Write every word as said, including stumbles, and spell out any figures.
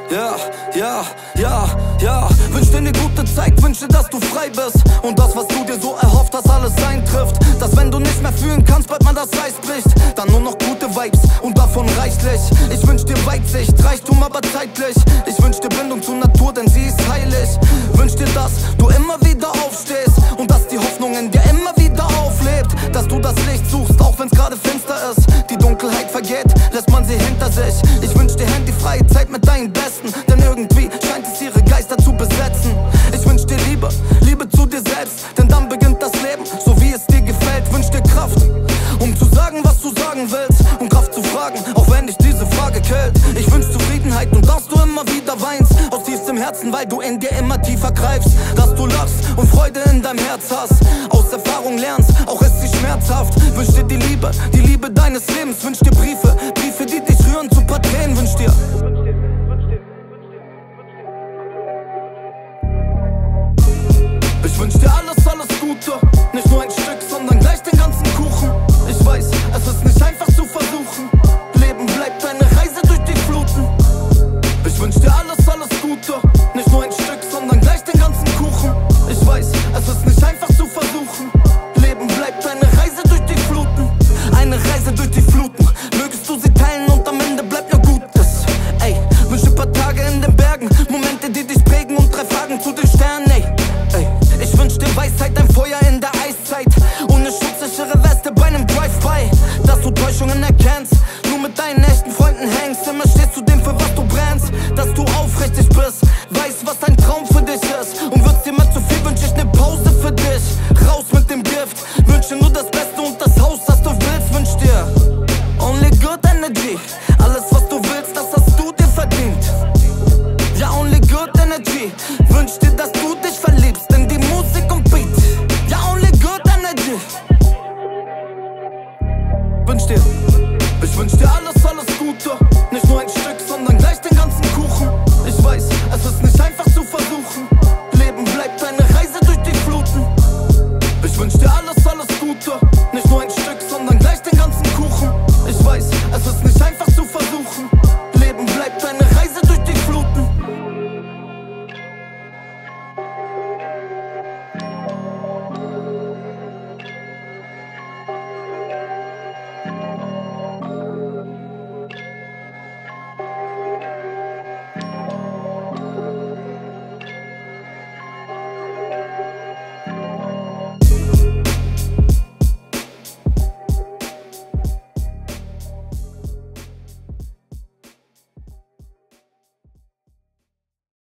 Ja, ja, ja, ja. Wünsch dir ne gute Zeit, wünsche, dass du frei bist und das, was du dir so erhofft, dass alles eintrifft. Dass wenn du nicht mehr fühlen kannst, bald mal das Eis bricht. Dann nur noch gute Vibes und davon reichlich. Ich wünsch dir Weitsicht, Reichtum aber zeitlich. Ich wünsch dir Bindung zur Natur, denn sie ist heilig. Wünsch dir, dass du immer wieder aufstehst und dass die Hoffnung in dir immer wieder auflebt. Dass du das Licht suchst, auch wenn's gerade finster ist. Die Dunkelheit vergeht, lässt man sie hinter sich. Ich wünsch dir handyfreie Zeit mit deinen Besten, denn irgendwie scheint es ihre Geister zu besetzen. Ich wünsch dir Liebe, Liebe zu dir selbst, denn dann beginnt das Leben, so wie es dir gefällt. Wünsch dir Kraft, um zu sagen, was du sagen willst, und Kraft zu fragen, auch wenn dich diese Frage killt. Ich wünsch Zufriedenheit und dass du immer wieder weinst, aus tiefstem Herzen, weil du in dir immer tiefer greifst. Dass du lachst und Freude in deinem Herz hast, aus Erfahrung lernst, auch ist sie schmerzhaft. Wünsch dir die Liebe, die Liebe deines Lebens. Wünsch dir Briefe, Briefe, die dich rühren zu paar Tränen. Wünsch dir Ich wünsch dir alles, alles Gute, nicht nur ein Stück, sondern gleich den ganzen Kuchen. Ich weiß, es ist nicht einfach zu versuchen. Leben bleibt eine Reise durch die Fluten. Ich wünsch dir alles, alles Gute, nicht nur ein Stück, sondern gleich den ganzen Kuchen. Ich weiß, es ist nicht einfach zu versuchen. Leben bleibt eine Reise durch die Fluten. Eine Reise durch die Fluten. Mögest du sie teilen und am Ende bleibt nur Gutes. Ey, wünsch dir paar Tage in den Bergen, Momente, die dich prägen, und drei Fragen zu den Sternen. Ey, ey. Ich wünsch dir Weisheit, ein Feuer in der Eiszeit und ne schutzsichere Weste bei nem Drive-By. Dass du Täuschungen erkennst, nur mit deinen echten Freunden hängst. Immer stehst zu dem, für was du brennst. Dass du aufrichtig bist, weißt, was ein Traum für dich ist. Und wird's dir mal zu viel, wünsch ich ne Pause für dich. Raus mit dem Gift, wünsche nur das Beste und das Haus, das du willst. Wünsch dir only good energy,